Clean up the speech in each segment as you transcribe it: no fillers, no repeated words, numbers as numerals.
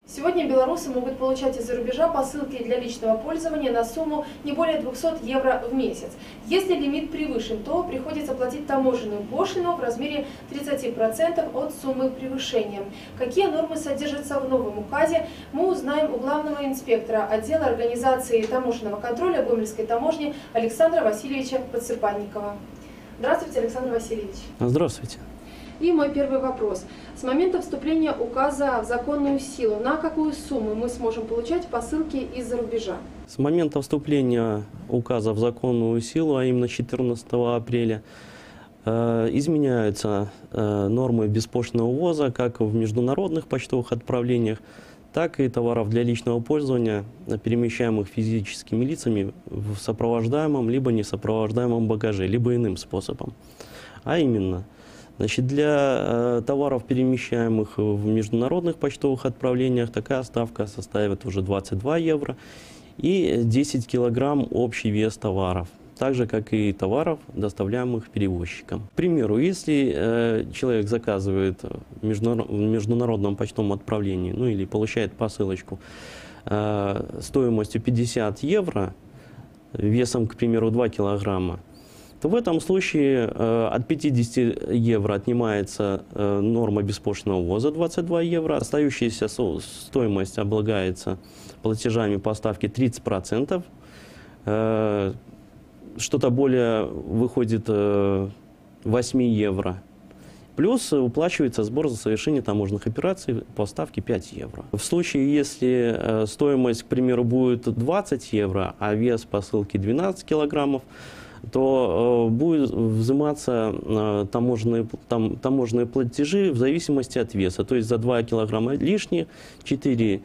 Сегодня белорусы могут получать из-за рубежа посылки для личного пользования на сумму не более 200 евро в месяц. Если лимит превышен, то приходится платить таможенную пошлину в размере 30% от суммы превышения. Какие нормы содержатся в новом указе, мы узнаем у главного инспектора отдела организации таможенного контроля Гомельской таможни Александра Васильевича Подсыпальникова. Здравствуйте, Александр Васильевич. Здравствуйте. И мой первый вопрос. С момента вступления указа в законную силу, на какую сумму мы сможем получать посылки из-за рубежа? С момента вступления указа в законную силу, а именно 14 апреля, изменяются нормы беспошлинного ввоза как в международных почтовых отправлениях, так и товаров для личного пользования, перемещаемых физическими лицами в сопровождаемом либо несопровождаемом багаже, либо иным способом. А именно, значит, для товаров, перемещаемых в международных почтовых отправлениях, такая ставка составит уже 22 евро и 10 килограмм общий вес товаров, так же, как и товаров, доставляемых перевозчиком. К примеру, если человек заказывает в международном почтовом отправлении, ну или получает посылочку стоимостью 50 евро, весом, к примеру, 2 килограмма, то в этом случае от 50 евро отнимается норма беспошлинного ввоза 22 евро, остающаяся стоимость облагается платежами по ставке 30%, что-то более выходит 8 евро, плюс уплачивается сбор за совершение таможенных операций по ставке 5 евро. В случае, если стоимость, к примеру, будет 20 евро, а вес посылки 12 килограммов, то будет взиматься таможенные платежи в зависимости от веса. То есть за 2 килограмма лишних 4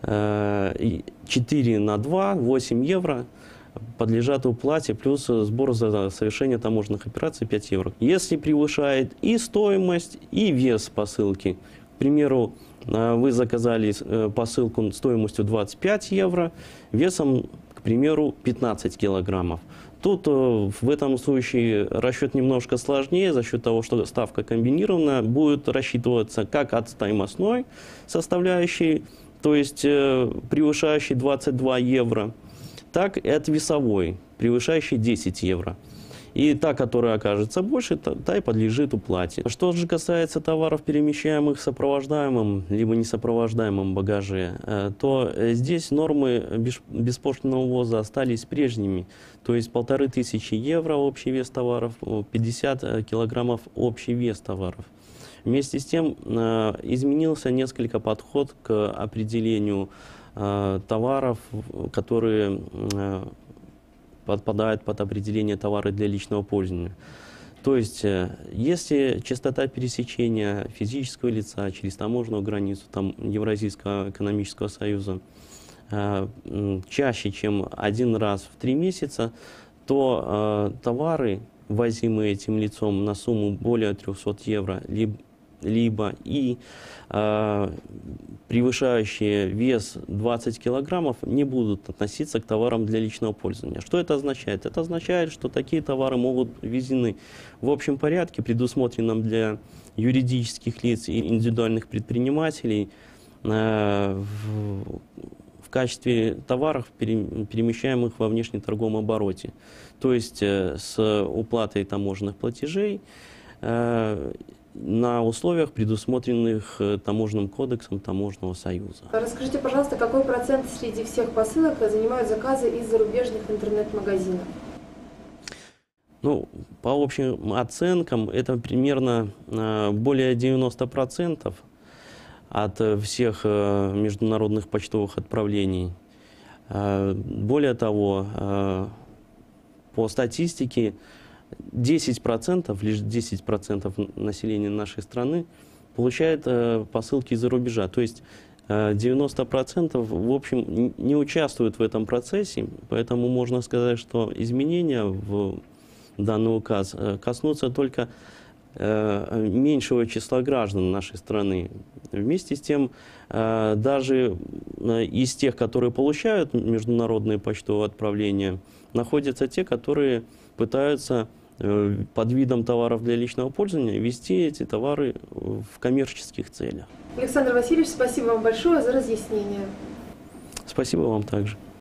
на 2, 8 евро подлежат уплате, плюс сбор за совершение таможенных операций 5 евро. Если превышает и стоимость, и вес посылки, к примеру, вы заказали посылку стоимостью 25 евро, весом, к примеру, 15 килограммов. Тут в этом случае расчет немножко сложнее, за счет того, что ставка комбинированная, будет рассчитываться как от стоимостной составляющей, то есть превышающей 22 евро, так и от весовой, превышающей 10 евро. И та, которая окажется больше, та и подлежит уплате. Что же касается товаров, перемещаемых в сопровождаемом либо несопровождаемом багаже, то здесь нормы беспошлинного ввоза остались прежними. То есть 1500 евро общий вес товаров, 50 килограммов общий вес товаров. Вместе с тем изменился несколько подход к определению товаров, которые подпадают под определение товара для личного пользования. То есть, если частота пересечения физического лица через таможенную границу Евразийского экономического союза чаще, чем один раз в 3 месяца, то товары, ввозимые этим лицом на сумму более 300 евро, либо и превышающие вес 20 килограммов, не будут относиться к товарам для личного пользования. Что это означает? Это означает, что такие товары могут ввезены в общем порядке, предусмотренном для юридических лиц и индивидуальных предпринимателей, в качестве товаров, перемещаемых во внешнеторговом обороте. То есть с уплатой таможенных платежей на условиях, предусмотренных Таможенным кодексом Таможенного союза. Расскажите, пожалуйста, какой процент среди всех посылок занимают заказы из зарубежных интернет-магазинов? Ну, по общим оценкам, это примерно более 90% от всех международных почтовых отправлений. Более того, по статистике, 10%, лишь 10% населения нашей страны получает посылки из-за рубежа. То есть 90% в общем не участвуют в этом процессе, поэтому можно сказать, что изменения в данный указ коснутся только меньшего числа граждан нашей страны. Вместе с тем, даже из тех, которые получают международные почтовые отправления, находятся те, которые пытаются под видом товаров для личного пользования вести эти товары в коммерческих целях. Александр Васильевич, спасибо вам большое за разъяснение. Спасибо вам также.